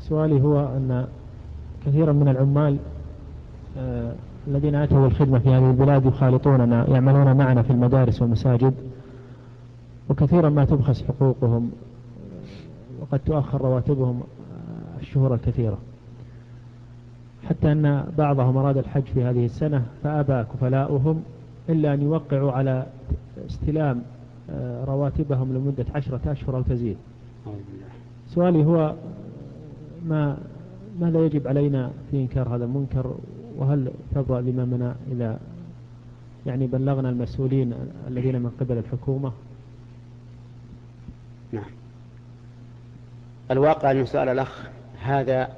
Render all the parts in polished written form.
سؤالي هو أن كثيرا من العمال الذين أتوا الخدمة في هذه البلاد يخالطوننا، يعملون معنا في المدارس والمساجد، وكثيرا ما تبخس حقوقهم وقد تؤخر رواتبهم الشهور الكثيرة، حتى أن بعضهم أراد الحج في هذه السنة فأبى كفلاؤهم إلا أن يوقعوا على استلام رواتبهم لمدة 10 أشهر أو تزيد. سؤالي هو ماذا يجب علينا في إنكار هذا المنكر؟ وهل تبرأ الإمامنا إذا بلغنا المسؤولين الذين من قبل الحكومة؟ نعم. الواقع أن سؤال الأخ هذا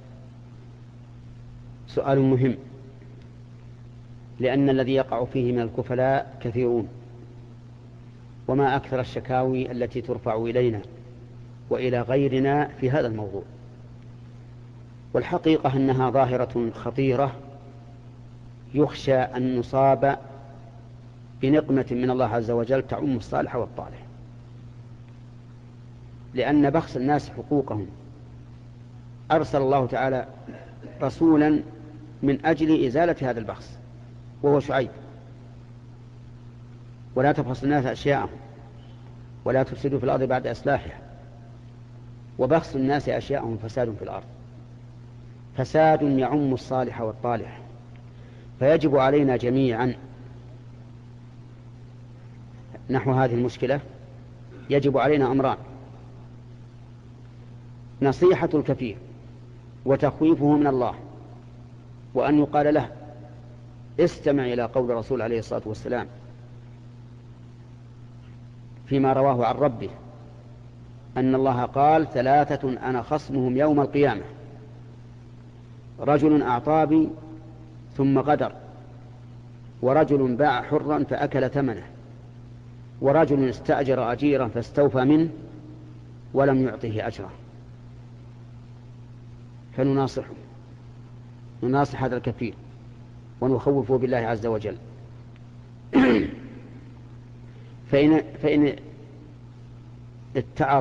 سؤال مهم، لأن الذي يقع فيه من الكفلاء كثيرون، وما أكثر الشكاوي التي ترفع إلينا وإلى غيرنا في هذا الموضوع. والحقيقة أنها ظاهرة خطيرة يخشى أن نصاب بنقمة من الله عز وجل تعم الصالح والطالح، لأن بخس الناس حقوقهم أرسل الله تعالى رسولا من أجل إزالة هذا البخس وهو شعيب: ولا تبخس الناس أشياءهم ولا تفسدوا في الأرض بعد إصلاحها. وبخس الناس أشياءهم فساد في الأرض، فساد يعم الصالح والطالح. فيجب علينا جميعا نحو هذه المشكلة يجب علينا أمران: نصيحة الكفير وتخويفه من الله، وأن يقال له استمع إلى قول الرسول عليه الصلاة والسلام فيما رواه عن ربه أن الله قال: 3 أنا خصمهم يوم القيامة: رجل أعطى بي ثم غدر، ورجل باع حرا فأكل ثمنه، ورجل استأجر أجيرا فاستوفى منه ولم يعطه أجره. فنناصحه، نناصح هذا الكفير ونخوفه بالله عز وجل. فإن اتعظ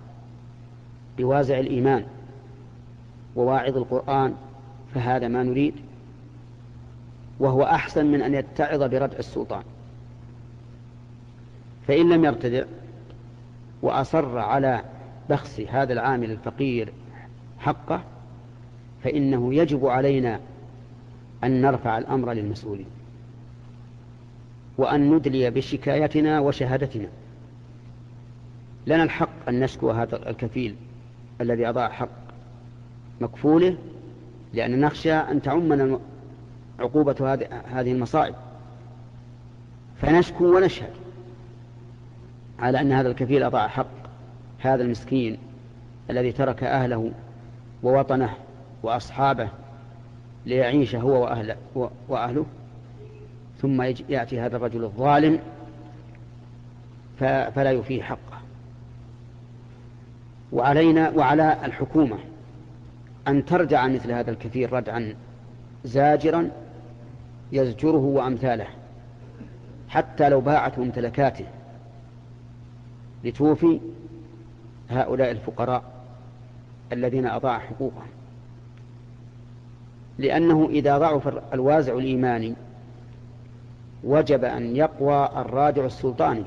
بوازع الإيمان وواعظ القرآن فهذا ما نريد، وهو أحسن من أن يتعظ بردع السلطان. فإن لم يرتدع وأصر على بخس هذا العامل الفقير حقه فإنه يجب علينا أن نرفع الأمر للمسؤولين، وأن ندلي بشكايتنا وشهادتنا. لنا الحق أن نشكو هذا الكفيل الذي أضاع حق مكفوله، لأن نخشى أن تعمنا عقوبة هذه المصائب، فنشكو ونشهد على أن هذا الكفيل أضاع حق هذا المسكين الذي ترك أهله ووطنه وأصحابه ليعيش هو وأهله، ثم يأتي هذا الرجل الظالم فلا يفيه حقه. وعلينا وعلى الحكومة أن ترجع عن مثل هذا الكثير ردعا زاجرا يزجره وأمثاله، حتى لو باعت ممتلكاته لتوفي هؤلاء الفقراء الذين أضاع حقوقهم. لأنه إذا ضعف الوازع الإيماني وجب أن يقوى الرادع السلطاني،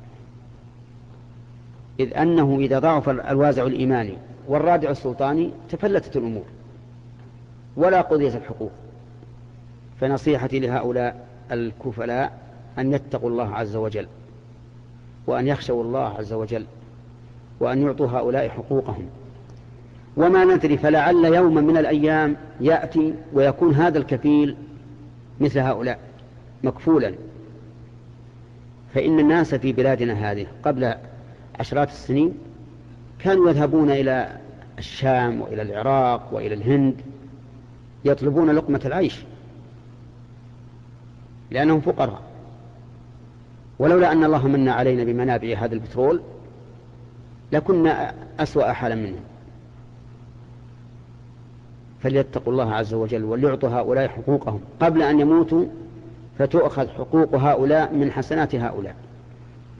إذ أنه إذا ضعف الوازع الإيماني والرادع السلطاني تفلتت الأمور ولا قضيت الحقوق. فنصيحتي لهؤلاء الكفلاء أن يتقوا الله عز وجل، وأن يخشوا الله عز وجل، وأن يعطوا هؤلاء حقوقهم. وما ندري، فلعل يوما من الأيام يأتي ويكون هذا الكفيل مثل هؤلاء مكفولا. فإن الناس في بلادنا هذه قبل عشرات السنين كانوا يذهبون إلى الشام وإلى العراق وإلى الهند يطلبون لقمة العيش لأنهم فقراء، ولولا أن الله من علينا بمنابع هذا البترول لكنا أسوأ حالا منهم. فليتقوا الله عز وجل وليعطوا هؤلاء حقوقهم قبل أن يموتوا، فتؤخذ حقوق هؤلاء من حسنات هؤلاء،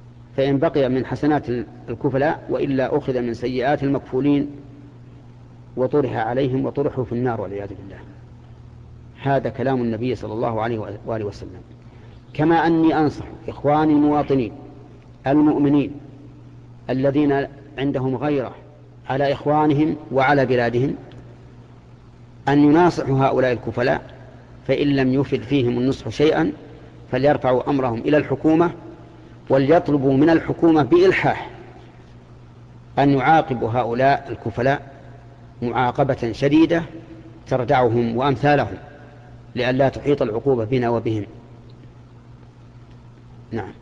فإن بقي من حسنات الكفلاء، وإلا أخذ من سيئات المكفولين وطرح عليهم وطرحوا في النار والعياذ بالله. هذا كلام النبي صلى الله عليه وآله وسلم. كما أني أنصح إخواني المواطنين المؤمنين الذين عندهم غيرة على إخوانهم وعلى بلادهم أن يناصحوا هؤلاء الكفلاء، فإن لم يفد فيهم النصح شيئا فليرفعوا أمرهم إلى الحكومة، وليطلبوا من الحكومة بإلحاح أن يعاقبوا هؤلاء الكفلاء معاقبة شديدة تردعهم وأمثالهم، لئلا تحيط العقوبة بنا وبهم. نعم.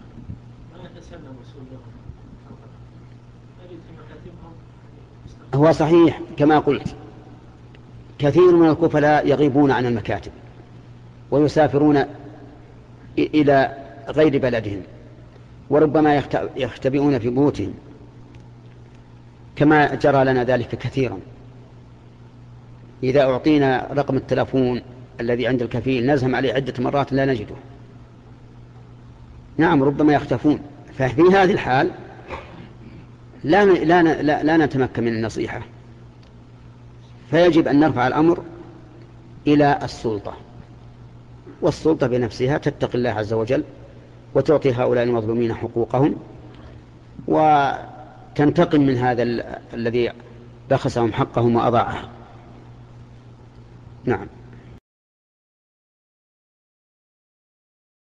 هو صحيح كما قلت، كثير من الكفلاء يغيبون عن المكاتب ويسافرون إلى غير بلدهم، وربما يختبئون في بيوتهم، كما جرى لنا ذلك كثيرا. إذا أعطينا رقم التلفون الذي عند الكفيل نزهم عليه عدة مرات لا نجده. نعم، ربما يختفون. ففي هذه الحال لا نتمكن من النصيحة، فيجب أن نرفع الأمر إلى السلطة، والسلطة بنفسها تتقي الله عز وجل وتعطي هؤلاء المظلومين حقوقهم، وتنتقم من هذا الذي بخسهم حقهم وأضاعه. نعم.